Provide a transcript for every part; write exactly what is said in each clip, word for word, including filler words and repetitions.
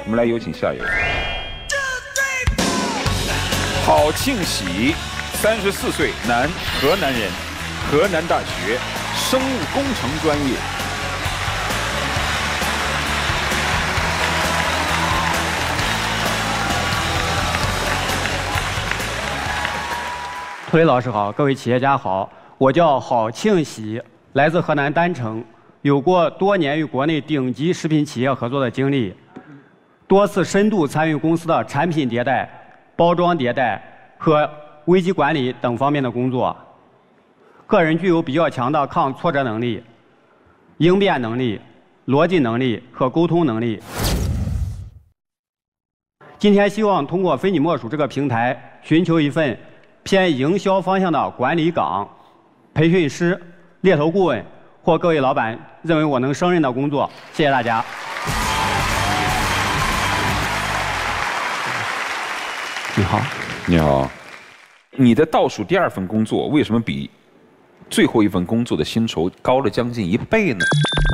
们来有请下一位。郝庆喜，三十四岁，男，河南人，河南大学生物工程专业。 涂磊老师好，各位企业家好，我叫郝庆喜，来自河南郸城，有过多年与国内顶级食品企业合作的经历，多次深度参与公司的产品迭代、包装迭代和危机管理等方面的工作。个人具有比较强的抗挫折能力、应变能力、逻辑能力和沟通能力。今天希望通过非你莫属这个平台，寻求一份偏营销方向的管理岗、培训师、猎头顾问或各位老板认为我能胜任的工作。谢谢大家。你好， 你好，你的倒数第二份工作为什么比最后一份工作的薪酬高了将近一倍呢？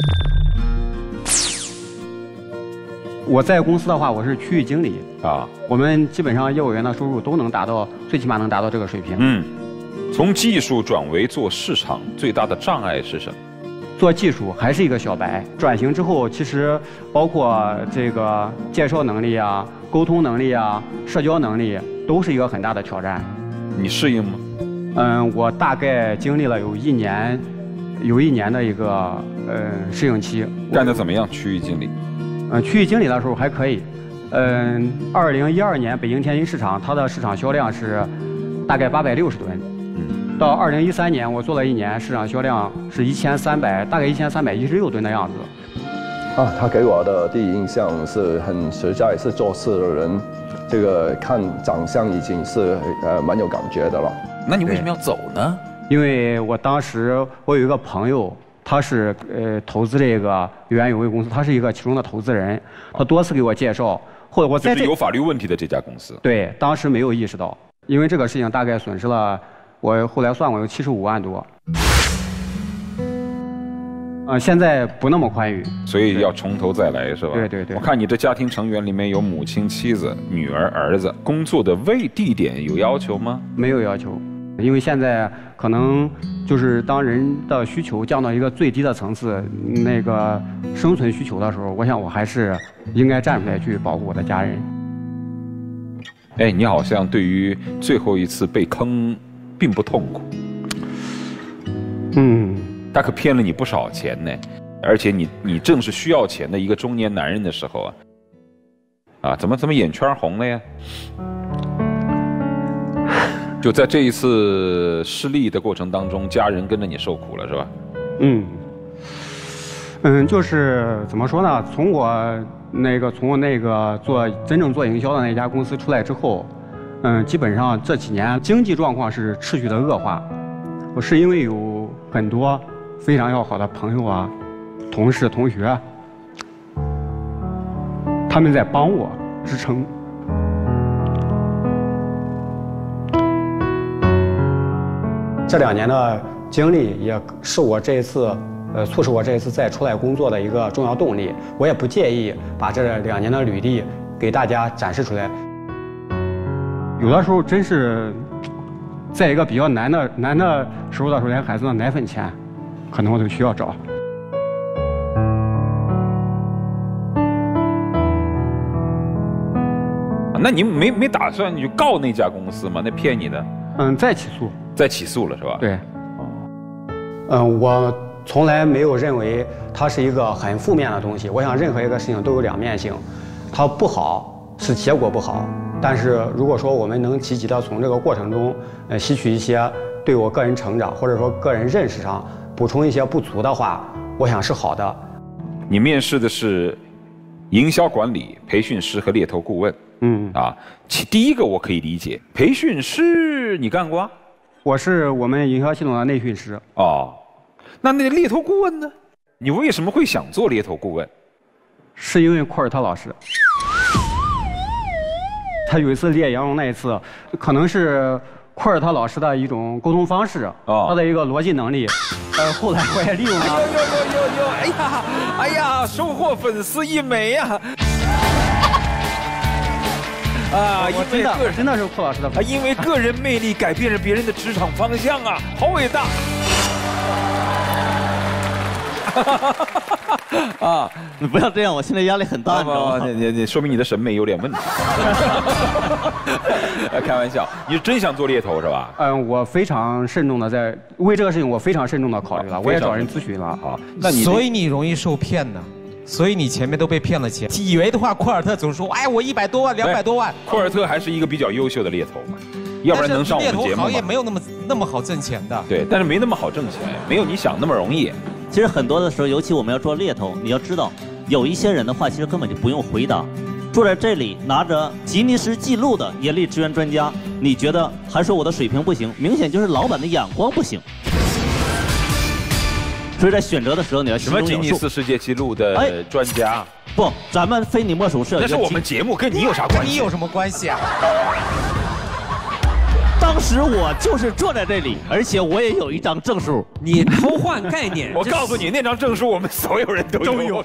我在公司的话，我是区域经理啊。 我们基本上业务员的收入都能达到，最起码能达到这个水平。 嗯，从技术转为做市场，最大的障碍是什么？ 做技术还是一个小白，转型之后，其实包括这个介绍能力啊、沟通能力啊、社交能力，都是一个很大的挑战。 你适应吗？ 嗯，我大概经历了有一年，有一年的一个呃适应期。 干得怎么样？区域经理？ 呃，区域经理的时候还可以。嗯，二零一二年北京天津市场，它的市场销量是大概八百六十吨。嗯。到二零一三年，我做了一年，市场销量是一千三百，大概一千三百一十六吨的样子。 啊，他给我的第一印象是很实在，是做事的人。这个看长相已经是呃蛮有感觉的了。 那你为什么要走呢？ 因为我当时我有一个朋友。他是呃投资这个原有为公司，他是一个其中的投资人，他多次给我介绍，或者我在这就是有法律问题的这家公司。 对，当时没有意识到，因为这个事情大概损失了，我后来算过有七十五万多。啊、呃，现在不那么宽裕， 所以要从头再来，是吧？ 对对对。 我看你这家庭成员里面有母亲、妻子、女儿、儿子，工作的位地点有要求吗？ 没有要求。因为现在可能就是当人的需求降到一个最低的层次，那个生存需求的时候，我想我还是应该站出来去保护我的家人。 哎，你好像对于最后一次被坑并不痛苦。 嗯， 他可骗了你不少钱呢，而且你你正是需要钱的一个中年男人的时候啊，啊，怎么怎么眼圈红了呀？就在这一次失利的过程当中，家人跟着你受苦了，是吧？ 嗯，嗯，就是怎么说呢？从我那个从我那个做真正做营销的那家公司出来之后，嗯，基本上这几年经济状况是持续的恶化。我是因为有很多非常要好的朋友啊、同事、同学，他们在帮我支撑。这两年的经历也是我这一次，呃，促使我这一次再出来工作的一个重要动力。我也不介意把这两年的履历给大家展示出来。有的时候真是，在一个比较难的难的时候的时候，连孩子的奶粉钱，可能我都需要找。 那你没没打算你就告那家公司吗？那骗你的？ 嗯，再起诉。 再起诉了是吧？ 对。哦。嗯，我从来没有认为它是一个很负面的东西。我想任何一个事情都有两面性，它不好是结果不好，但是如果说我们能积极的从这个过程中，呃，吸取一些对我个人成长或者说个人认识上补充一些不足的话，我想是好的。 你面试的是营销管理、培训师和猎头顾问。 嗯。 啊，其第一个我可以理解，培训师你干过？ 我是我们营销系统的内训师。 哦，那那猎头顾问呢？你为什么会想做猎头顾问？ 是因为库尔特老师，他有一次猎羊绒那一次，可能是库尔特老师的一种沟通方式，哦、他的一个逻辑能力。呃，后来我也利用他。 呦呦呦呦呦！哎呀，哎呀，收获粉丝一枚呀！ 啊，因为真的个人真的是库老师的粉啊，因为个人魅力改变了别人的职场方向啊，好伟大！啊， 你不要这样，我现在压力很大，你知道吗？ 你你你，说明你的审美有点问题。开玩笑，你是真想做猎头是吧？ 嗯，我非常慎重的在为这个事情，我非常慎重的考虑了，我也找人咨询了。 好，那你所以你容易受骗呢？所以你前面都被骗了钱，以为的话，库尔特总说，哎，我一百多万、两百多万。 库尔特还是一个比较优秀的猎头嘛，要不然能上我们节目吗？ 猎头行业没有那么那么好挣钱的。 对，但是没那么好挣钱，没有你想那么容易。 其实很多的时候，尤其我们要做猎头，你要知道，有一些人的话，其实根本就不用回答。坐在这里拿着吉尼斯纪录的严厉支援专家，你觉得还说我的水平不行，明显就是老板的眼光不行。所以在选择的时候，你要什么吉尼斯世界纪录的专家？ 不，咱们非你莫属是。 那是我们节目，跟你有啥关系？ 跟你有什么关系啊？ 当时我就是坐在这里，而且我也有一张证书。 你偷换概念！ 我告诉你，那张证书我们所有人都有。都有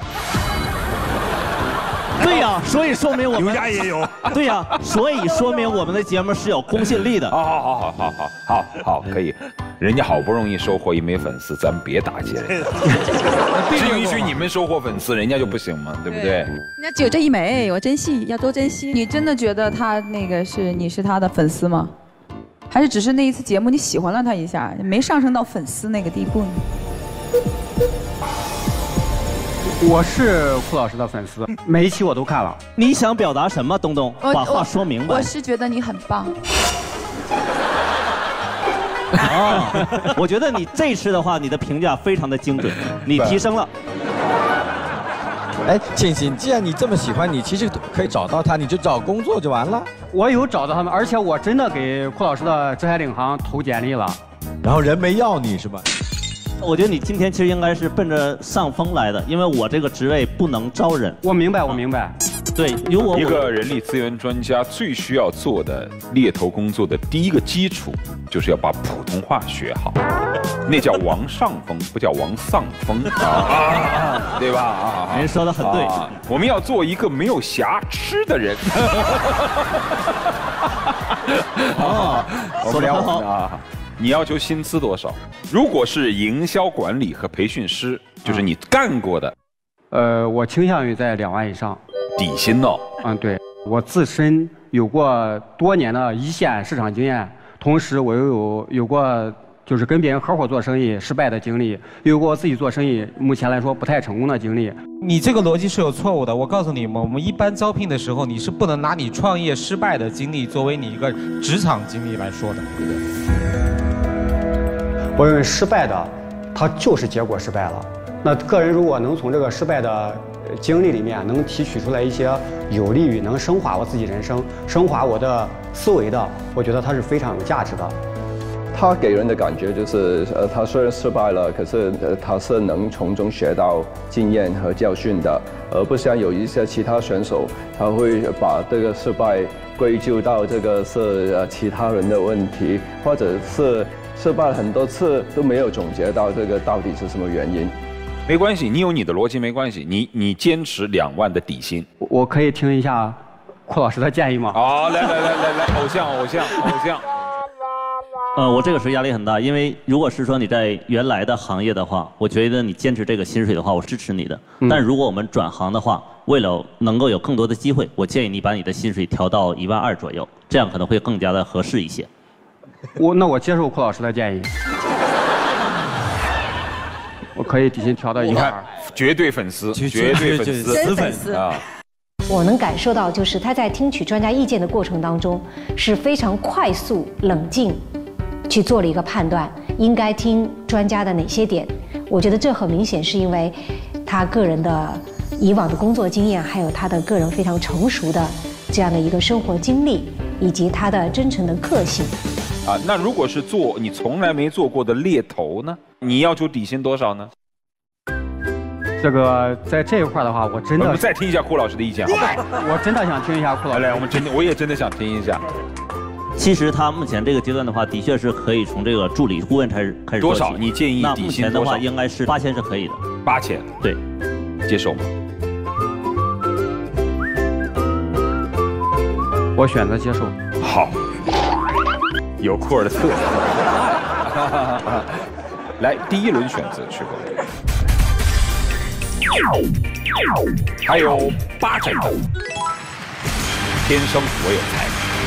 对呀，所以说明我们刘家也有。 对呀，所以说明我们的节目是有公信力的。 好好好好好好好好，可以。人家好不容易收获一枚粉丝，咱们别打击人家。只允许你们收获粉丝，人家就不行吗？对不对？ 人家只有这一枚，我珍惜，要多珍惜。你真的觉得他那个是你是他的粉丝吗？还是只是那一次节目你喜欢了他一下，没上升到粉丝那个地步呢？ 我是库老师的粉丝，每一期我都看了。 你想表达什么，东东？把话说明白。 我是觉得你很棒。 啊，我觉得你这次的话，你的评价非常的精准，你提升了。 哎，庆庆，既然你这么喜欢，你其实可以找到他，你就找工作就完了。 我有找到他们，而且我真的给库老师的浙海领航投简历了， 然后人没要你是吧？ 我觉得你今天其实应该是奔着上峰来的，因为我这个职位不能招人。 我明白，我明白。 对，有我一个人力资源专家最需要做的猎头工作的第一个基础，就是要把普通话学好。那叫王上峰，不叫王丧峰啊，对吧？啊， 您说的很对。 我们要做一个没有瑕疵的人。 哦， 说得很好啊。你要求薪资多少？如果是营销管理和培训师，就是你干过的， 呃，我倾向于在两万以上。 底薪哦。 嗯，对，我自身有过多年的一线市场经验，同时我又有有过就是跟别人合伙做生意失败的经历，有过自己做生意目前来说不太成功的经历。 你这个逻辑是有错误的。我告诉你们，我们一般招聘的时候，你是不能拿你创业失败的经历作为你一个职场经历来说的。 我认为失败的，它就是结果失败了。那个人如果能从这个失败的经历里面能提取出来一些有利于能升华我自己人生、升华我的思维的，我觉得它是非常有价值的。 他给人的感觉就是，呃，他虽然失败了，可是呃，他是能从中学到经验和教训的，而不像有一些其他选手，他会把这个失败归咎到这个是呃其他人的问题，或者是失败了很多次都没有总结到这个到底是什么原因。 没关系，你有你的逻辑没关系，你你坚持两万的底薪， 我可以听一下库老师的建议吗？ 好，来来来来来，偶像偶像偶像。 呃，我这个是压力很大，因为如果是说你在原来的行业的话，我觉得你坚持这个薪水的话，我支持你的。嗯、但如果我们转行的话，为了能够有更多的机会，我建议你把你的薪水调到一万二左右，这样可能会更加的合适一些。 我那我接受库老师的建议，我可以底薪调到一万二， 绝对粉丝，绝对粉丝， 真粉丝啊！ 我能感受到，就是他在听取专家意见的过程当中，是非常快速、冷静。去做了一个判断，应该听专家的哪些点？我觉得这很明显是因为他个人的以往的工作经验，还有他的个人非常成熟的这样的一个生活经历，以及他的真诚的个性。 啊，那如果是做你从来没做过的猎头呢？你要求底薪多少呢？ 这个在这一块的话，我真的我们再听一下库老师的意见，好不好？ 我真的想听一下库老师。 来，我们真的我也真的想听一下。 其实他目前这个阶段的话，的确是可以从这个助理顾问开始开始多少？你建议那底薪目前的话应该是八千是可以的。 八千， 对， 接受吗？ 我我选择接受。 好，有库尔特。来，第一轮选择去过了，还有八战斗。天生我有才。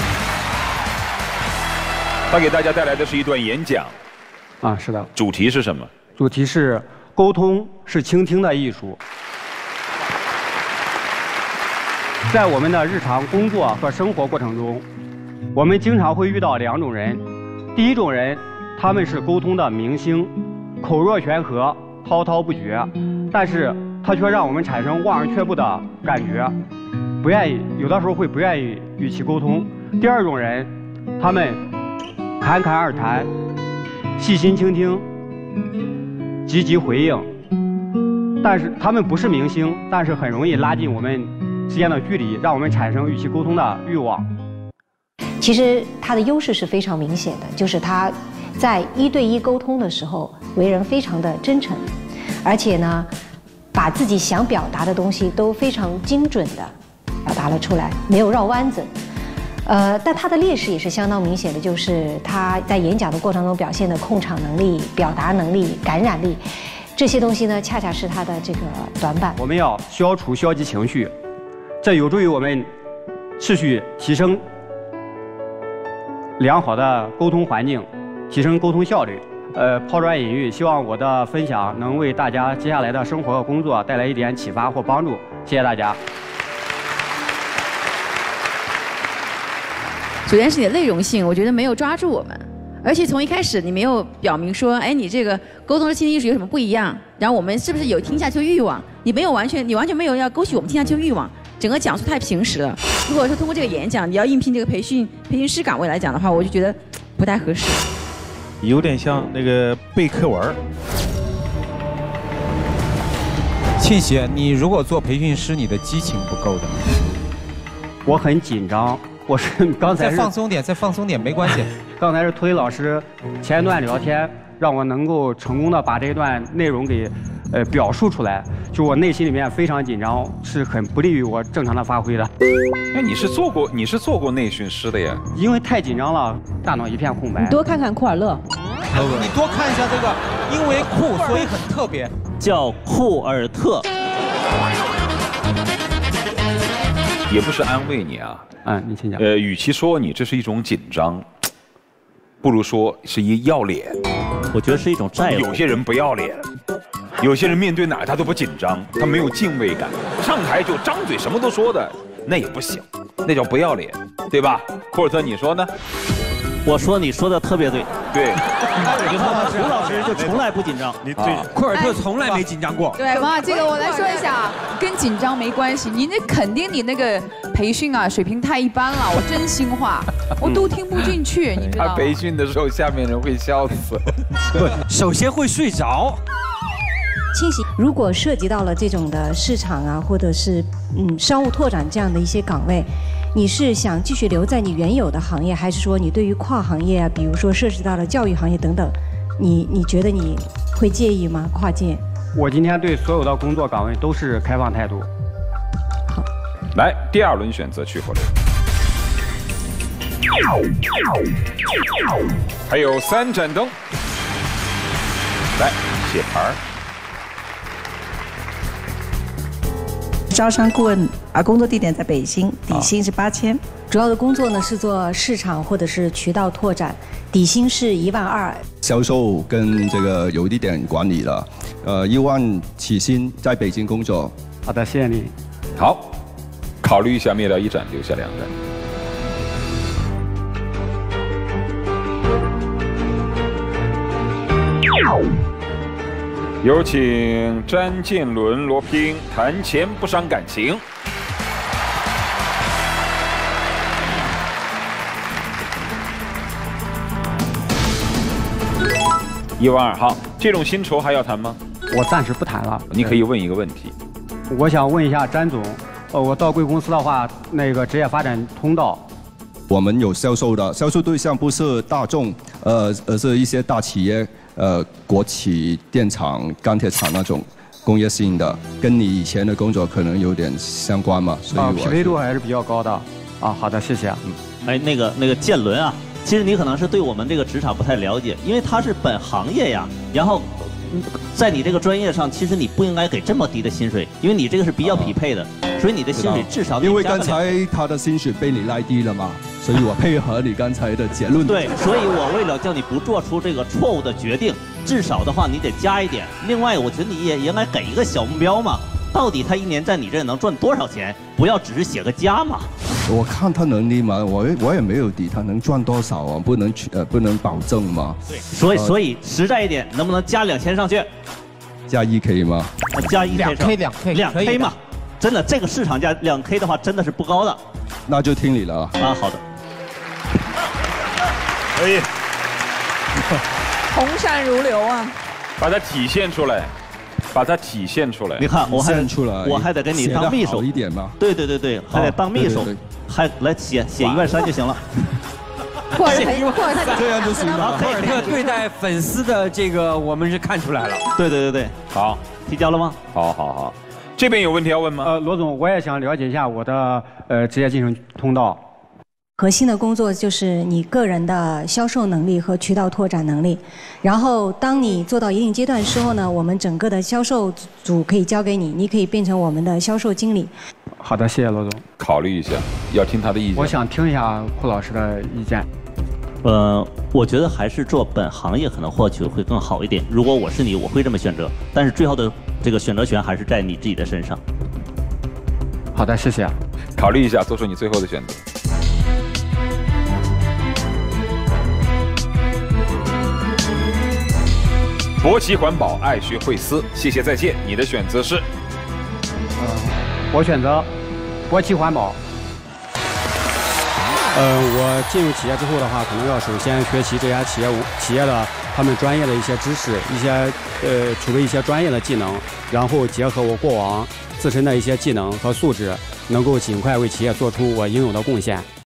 他给大家带来的是一段演讲。 啊，是的。 主题是什么？ 主题是沟通是倾听的艺术。在我们的日常工作和生活过程中，我们经常会遇到两种人。第一种人，他们是沟通的明星，口若悬河，滔滔不绝，但是他却让我们产生望而却步的感觉，不愿意，有的时候会不愿意与其沟通。第二种人，他们侃侃而谈，细心倾听，积极回应，但是他们不是明星，但是很容易拉近我们之间的距离，让我们产生与其沟通的欲望。 其实他的优势是非常明显的，就是他在一对一沟通的时候，为人非常的真诚，而且呢，把自己想表达的东西都非常精准的表达了出来，没有绕弯子。呃，但他的劣势也是相当明显的，就是他在演讲的过程中表现的控场能力、表达能力、感染力，这些东西呢，恰恰是他的这个短板。 我们要消除消极情绪，这有助于我们持续提升良好的沟通环境，提升沟通效率。呃，抛砖引玉，希望我的分享能为大家接下来的生活和工作带来一点启发或帮助。谢谢大家。 首先是你的内容性，我觉得没有抓住我们，而且从一开始你没有表明说，哎，你这个沟通的倾听艺术有什么不一样？然后我们是不是有听下去的欲望？你没有完全，你完全没有要勾起我们听下去的欲望。整个讲述太平实了。如果说通过这个演讲，你要应聘这个培训培训师岗位来讲的话，我就觉得不太合适。 有点像那个背课文。 庆喜，你如果做培训师，你的激情不够的。 我很紧张。我是刚才再放松点，再放松点，没关系。 刚才是涂磊老师前一段聊天，让我能够成功的把这一段内容给呃表述出来，就我内心里面非常紧张，是很不利于我正常的发挥的。 那你是做过你是做过内训师的呀？ 因为太紧张了，大脑一片空白。 你多看看库尔勒。 你多看一下这个，因为酷所以很特别， 叫库尔特。 也不是安慰你啊。 嗯，你请讲。 呃，与其说你这是一种紧张，不如说是一要脸。 我觉得是一种债务。 有些人不要脸，有些人面对哪儿他都不紧张，他没有敬畏感，上台就张嘴什么都说的，那也不行，那叫不要脸，对吧？库尔特，你说呢？ 我说你说的特别对。 对。 胡老师就从来不紧张。 你对，库尔特从来没紧张过。 对嘛，这个我来说一下，跟紧张没关系。你那肯定你那个培训啊，水平太一般了。我真心话，我都听不进去，你知道吗？ 他培训的时候，下面人会笑死。 不，首先会睡着。 庆喜，如果涉及到了这种的市场啊，或者是嗯商务拓展这样的一些岗位，你是想继续留在你原有的行业，还是说你对于跨行业啊，比如说涉及到了教育行业等等，你你觉得你会介意吗？跨界？ 我今天对所有的工作岗位都是开放态度。 好， 来第二轮选择去火流，还有三盏灯，来写牌儿。 招商顾问，啊，工作地点在北京，底薪是八千。 主要的工作呢是做市场或者是渠道拓展，底薪是一万二。 销售跟这个有一点管理了，呃，一万起薪，在北京工作。 好的，谢谢你。 好，考虑一下，灭掉一盏，留下两盏。有请詹建伦、罗拼，谈钱不伤感情。一万二，好，这种薪酬还要谈吗？ 我暂时不谈了。 你可以问一个问题。 我想问一下詹总，呃，我到贵公司的话，那个职业发展通道。 我们有销售的，销售对象不是大众，呃，而是一些大企业。呃，国企、电厂、钢铁厂那种工业性的，跟你以前的工作可能有点相关嘛，所以啊， 我匹配度还是比较高的。 啊，好的，谢谢。 嗯，哎，那个那个建伦啊，其实你可能是对我们这个职场不太了解，因为他是本行业呀，然后。在你这个专业上，其实你不应该给这么低的薪水，因为你这个是比较匹配的，所以你的薪水至少因为刚才他的薪水被你拉低了嘛，所以我配合你刚才的结论。 对，所以我为了叫你不做出这个错误的决定，至少的话你得加一点。另外，我觉得你也应该给一个小目标嘛，到底他一年在你这能赚多少钱？不要只是写个加嘛。 我看他能力嘛，我我也没有底，他能赚多少啊？不能呃不能保证嘛。 对，所以所以实在一点，能不能加两千上去？ 加一 K 吗？ 加一 K 两 K 两 K 两 K 嘛，真的这个市场价两 K 的话真的是不高的。 那就听你了啊，好的。 可以。 从善如流啊！ 把它体现出来。把它体现出来。 你看，我还出来， 我还得给你当秘书一点嘛。 对对对对，还得当秘书，还来写写一万三就行了。 霍尔特，霍尔特这样就行了。 霍尔特对待粉丝的这个，我们是看出来了。 对对对对， 好， 提交了吗？ 好好好，这边有问题要问吗？ 呃，罗总，我也想了解一下我的呃职业晋升通道。 核心的工作就是你个人的销售能力和渠道拓展能力，然后当你做到一定阶段的时候呢，我们整个的销售组可以交给你，你可以变成我们的销售经理。 好的，谢谢罗总。 考虑一下，要听他的意见。 我想听一下库老师的意见。 呃，我觉得还是做本行业可能或许会更好一点。如果我是你，我会这么选择，但是最后的这个选择权还是在你自己的身上。 好的，谢谢。 考虑一下，做出你最后的选择。博奇环保，爱学会思，谢谢再见。你的选择是？ 呃，我选择博奇环保。呃，我进入企业之后的话，可能要首先学习这家企业企业的他们专业的一些知识，一些呃储备一些专业的技能，然后结合我过往自身的一些技能和素质，能够尽快为企业做出我应有的贡献。